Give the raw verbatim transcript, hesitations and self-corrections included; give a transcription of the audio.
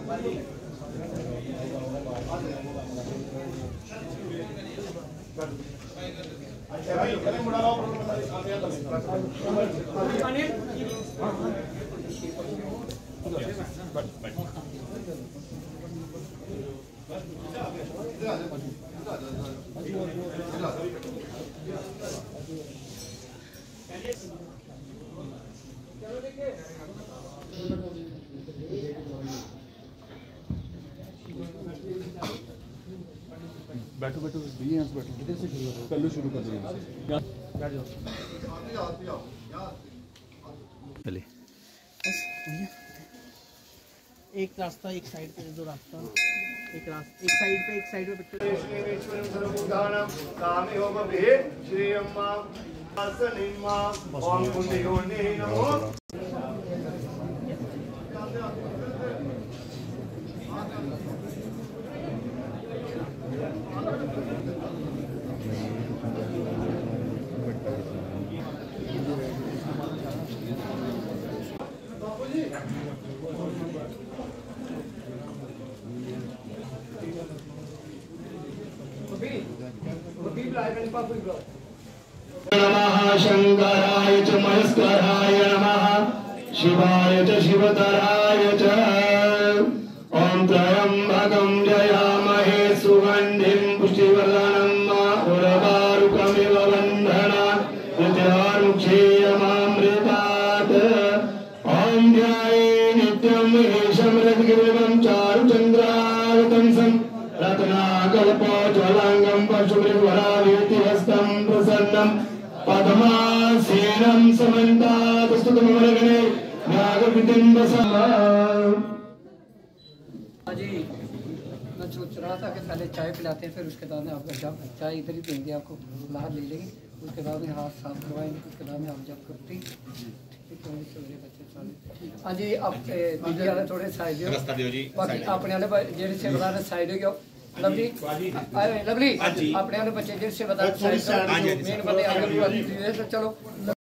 बैठो बैठो भी यहाँ से बैठो, इधर से शुरू करो, कल शुरू कर दो, बैठ जाओ। चलिए एक रास्ता, एक साइड पे दो रास्ता, एक रास्ता, एक साइड पे, एक साइड पे नमः शंकराय च महेश्वराय नमः शिवाय च शिवतराय च ओम त्र्यंबकं जयामहे सुगंधिं पुष्टिवर्धनम् उर्वारुकमिव बन्धनान् मृत्युर्मुक्षीयमामृतात् ओम ध्याये नित्यं महेशं रत्नगिरिवं चारुचन्द्रावतं सं रत्नाकल्पोज्ज्वलाङ्गं पशुमृगवरावेति हस्तं प्रसन्नं पद्मासीनं समन्तातस्तुतमवरगणे नागपितिम्बसमा। जी मैं सोच रहा था कि पहले चाय पिलाते हैं, फिर उसके बाद में आपका जब चाय इधर ही देंगे, आपको बाहर ले लेंगे, उसके बाद में हाथ साफ करवाएंगे, उसके बाद में आप जब करती हाँ जी। आप दीदी वाले थोड़े साइड हो, बाकी अपने वाले जेड़े से बता साइड हो गया लवली लवली अपने वाले बच्चे जेड़े से बता साइड मेन बंदे आगे चलो।